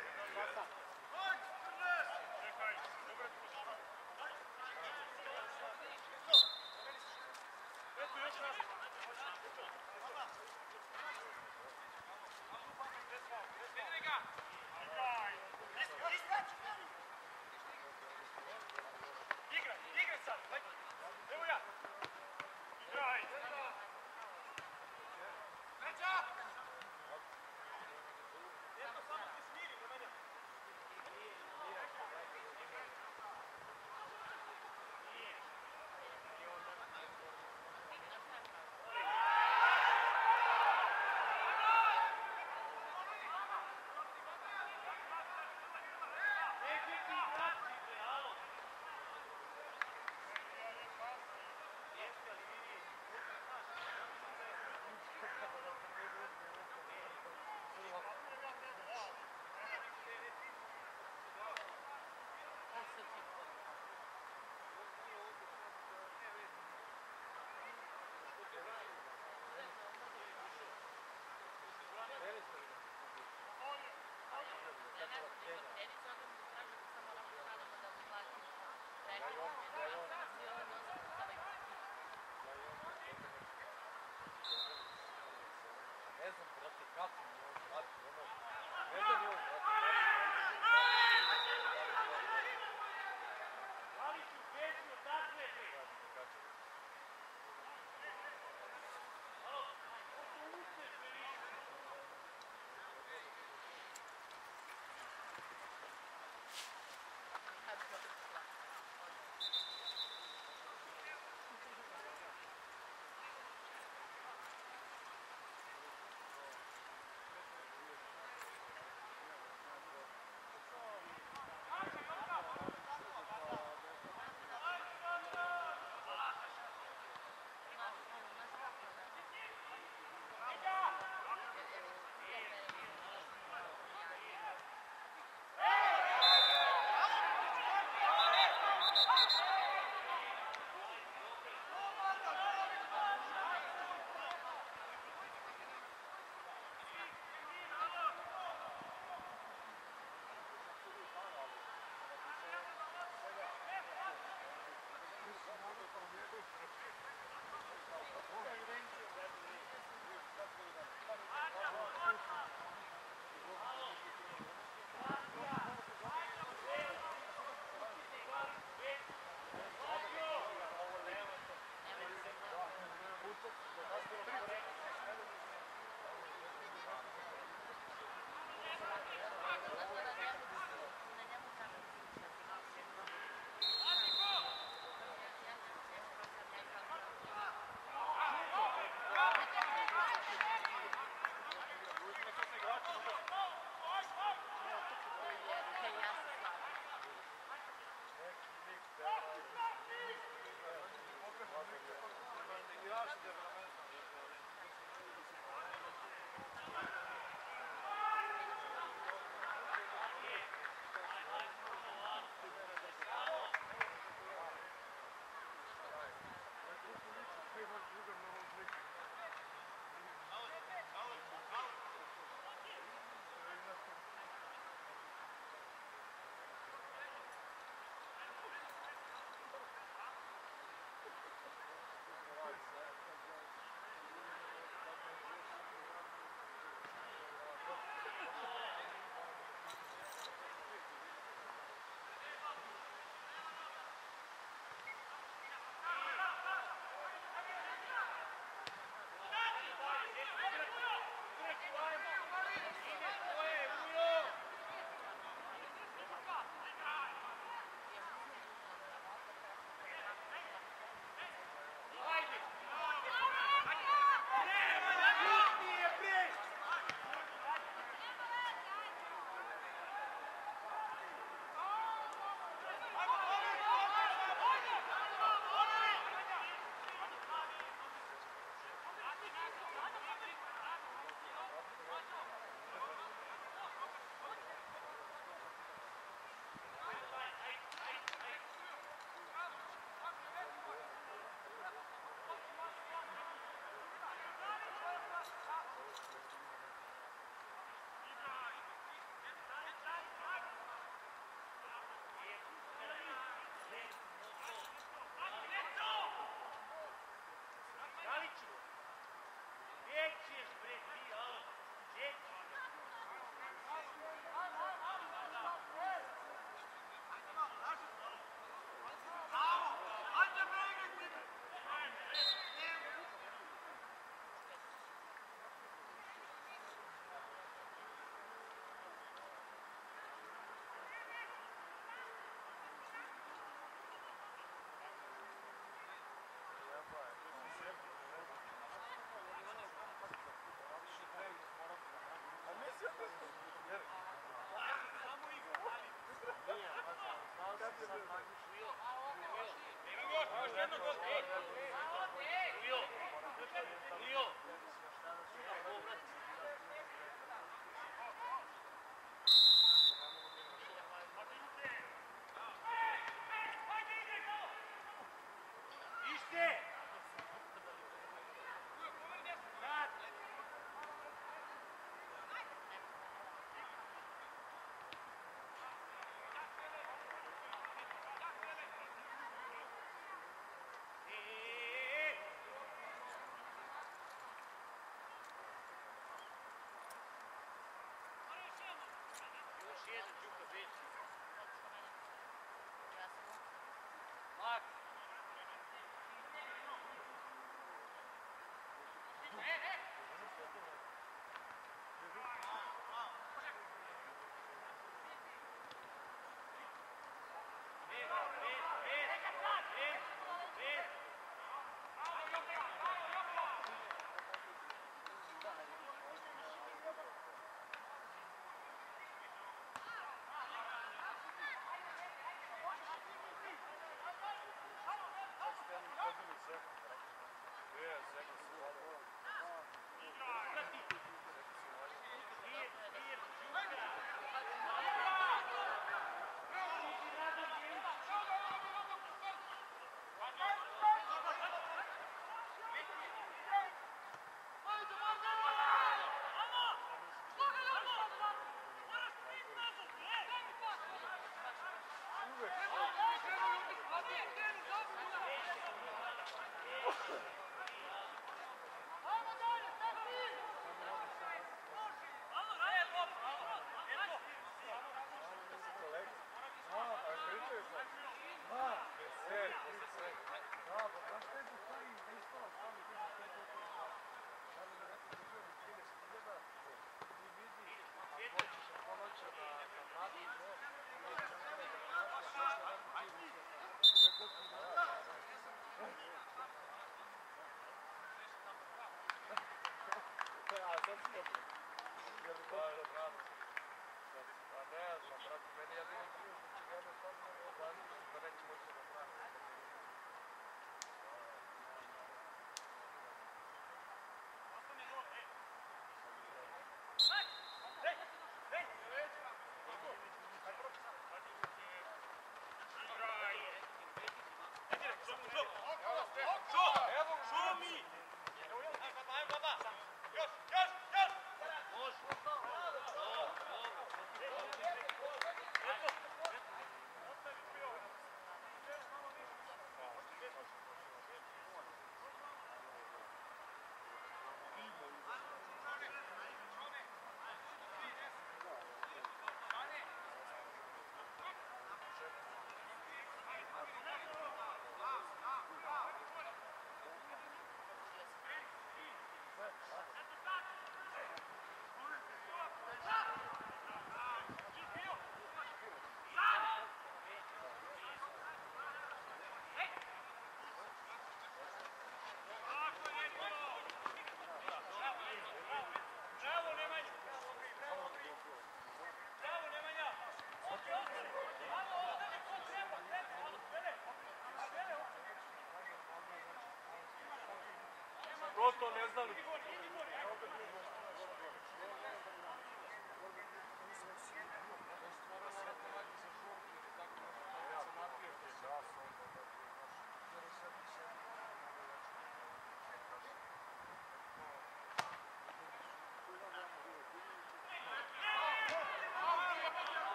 Proto ne znali.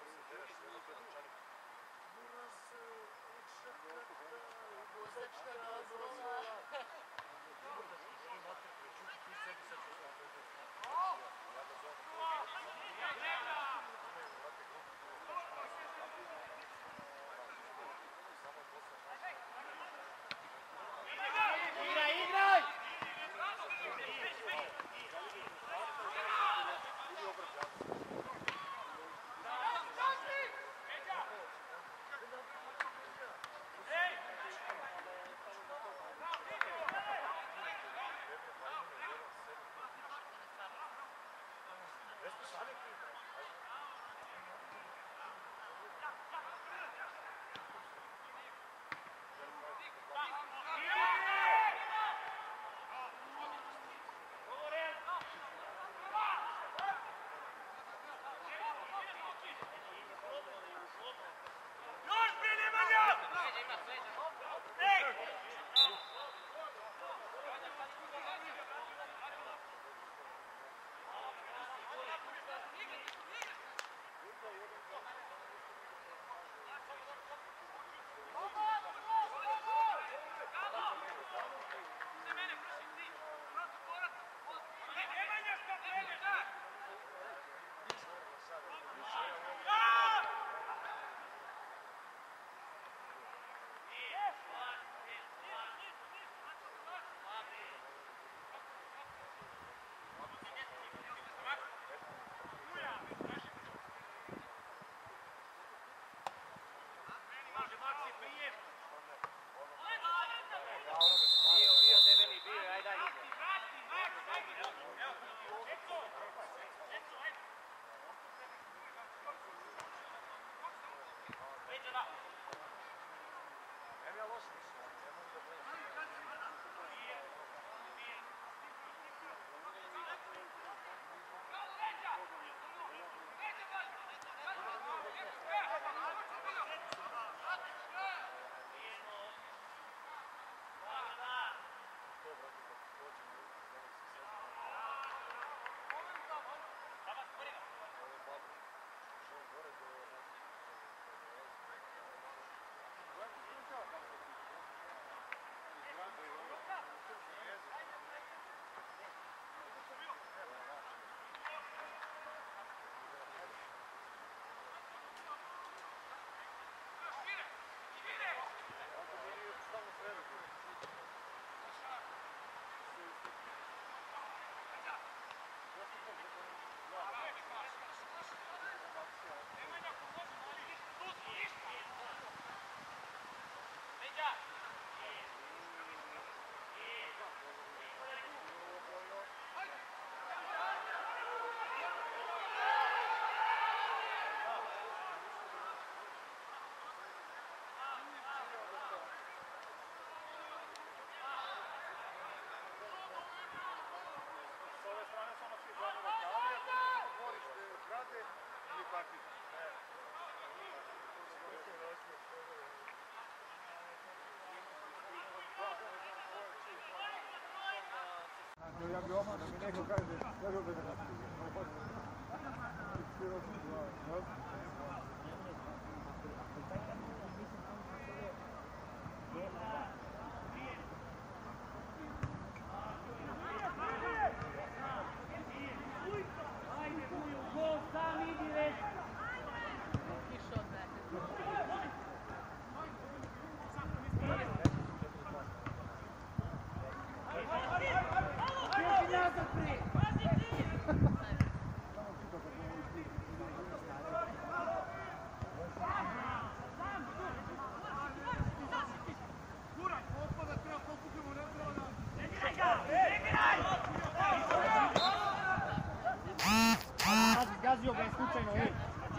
Burası uçak, burası Bio debeli, bio, ajde, ajde. Ja bi odmah da mi neko kaže, ja bi opet da Gazio ga je slučajno, ej.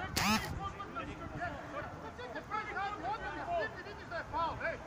Vidiš da je faul, ej.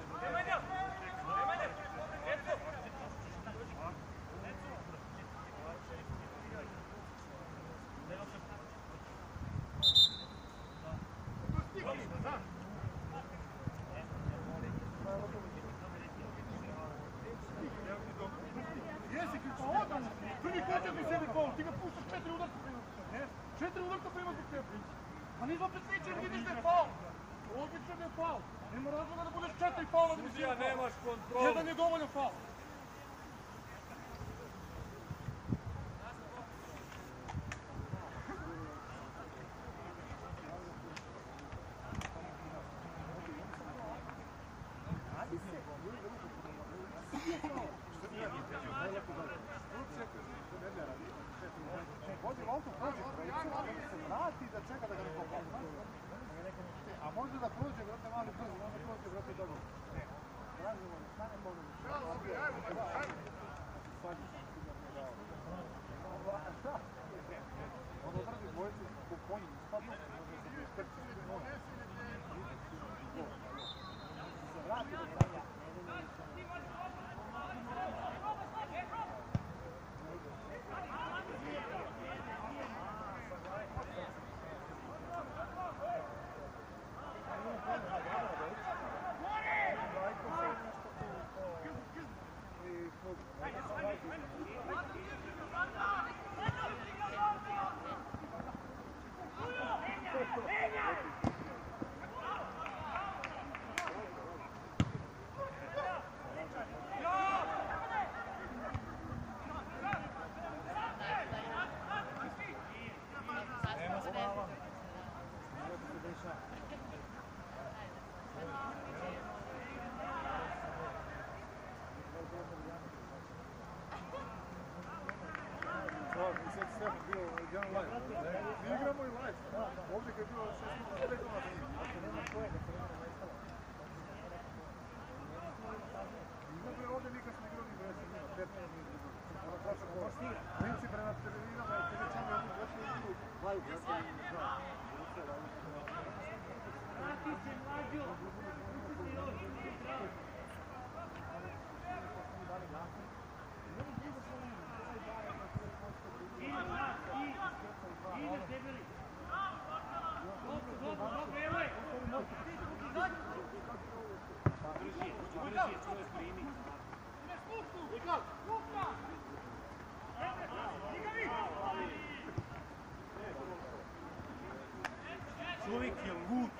Jesi, pa odmah. Prvi kočak mi sebi faul, ti ga puštaš 4 udarca prima. 4 udarca prima zbog tebi. A nismo opet sličan, vidiš da je faul. Logično da je faul. Nema razloga da budeš 4 faula da mi si faul. Nemaš kontrolu. Jedan je dovoljan faul. Vodi loptu, prođe projekciju, a onda se vrati da čeka da ga ne popravi. A može da prođe, vrate, mali brzo, može prođe, vrate, dobro. Tražimo, stane Boga. Sad je sam sigurno dao. Šta? Ono jedan live. Mi igramo i live. Ovdje kad je bilo 6 godina, ako nema čovjeka, se nema nestala. Inače ovdje nikad smo igrali 10 minuta. Klinci prema televizijama, jer kada ćemo jednu počnu igru, live, brate, ne znam. Vrati se, mlađo! Upusti još, upusti pravo! Ide, debeli! Dobro, evo je! Drži, čovjek primi. Čovjek je lud.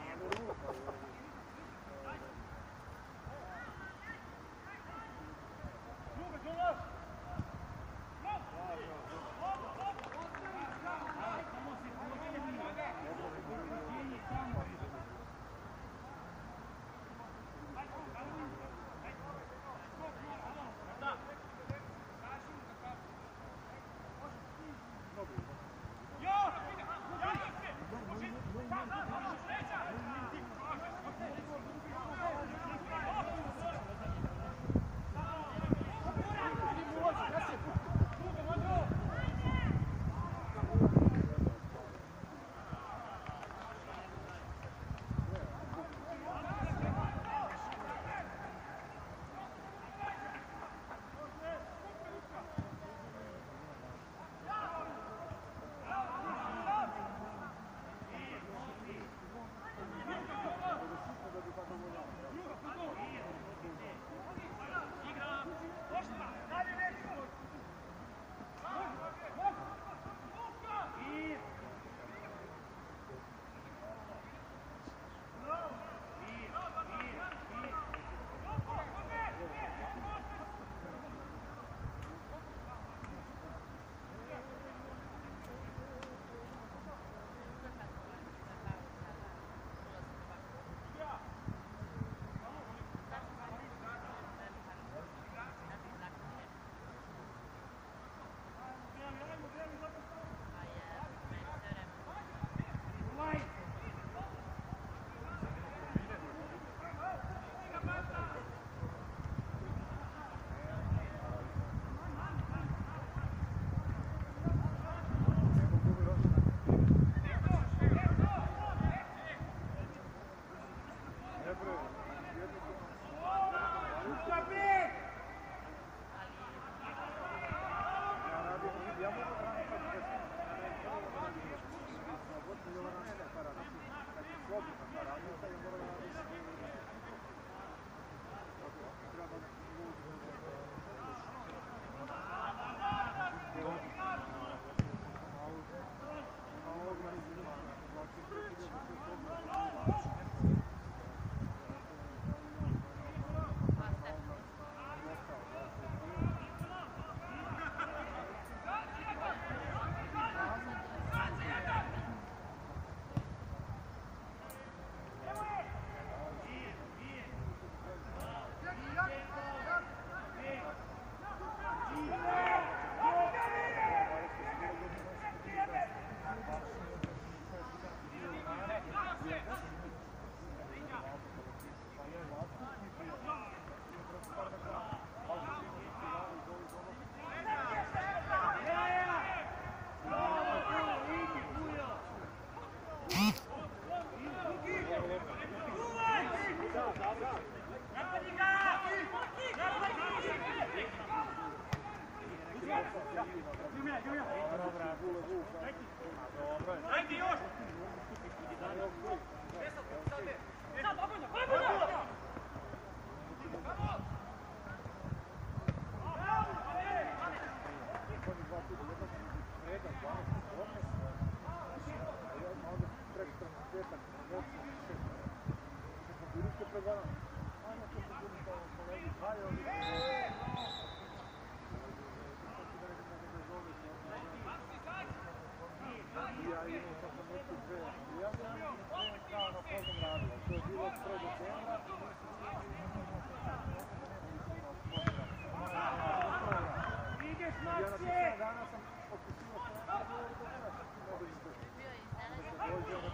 Ajde još! Ideš, Maxi!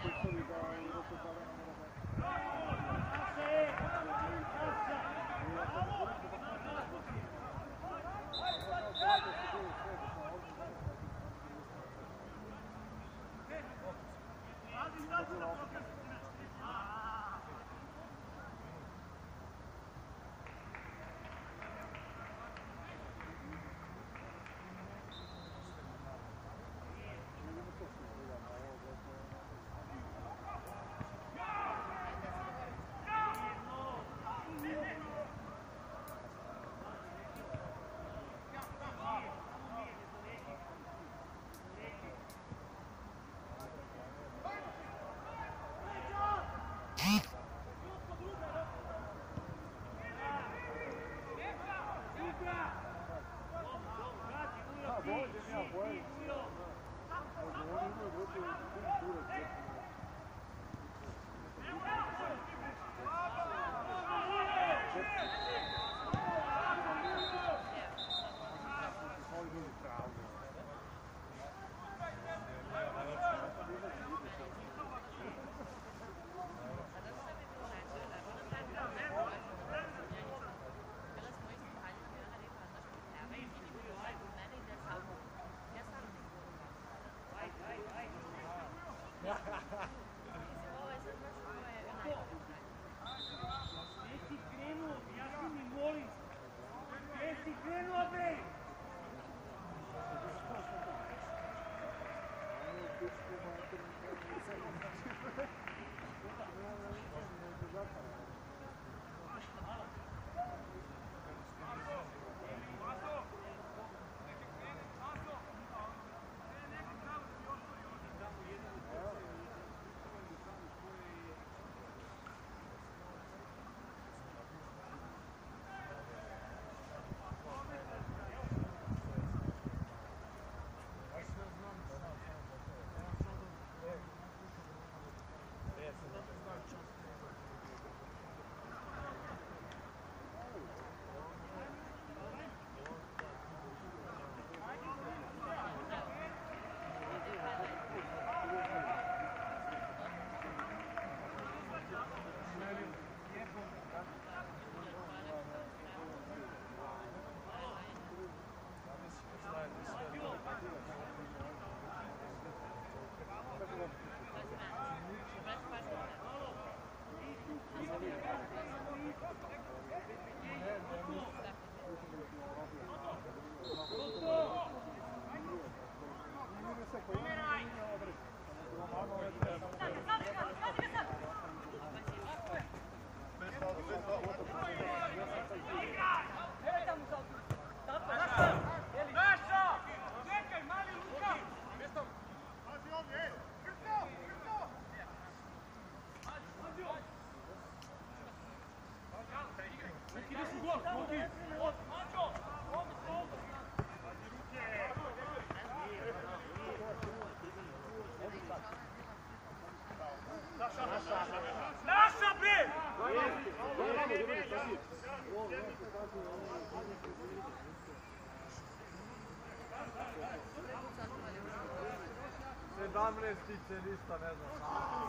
17-ice, ništa ne znam.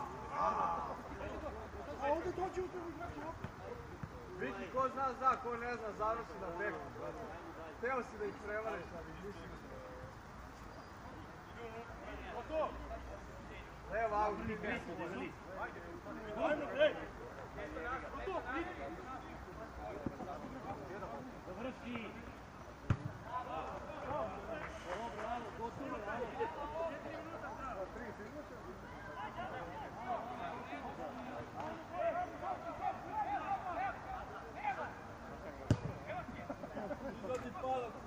A ovdje dođe u prvi igrač opet. Vidi ko zna, ko ne zna, završi na beku. Hteo si da ih prevariš, ali nisi uspio. Evo, auto. Ajmo, ej! Završi! Bravo, gotovo, Izađi palac.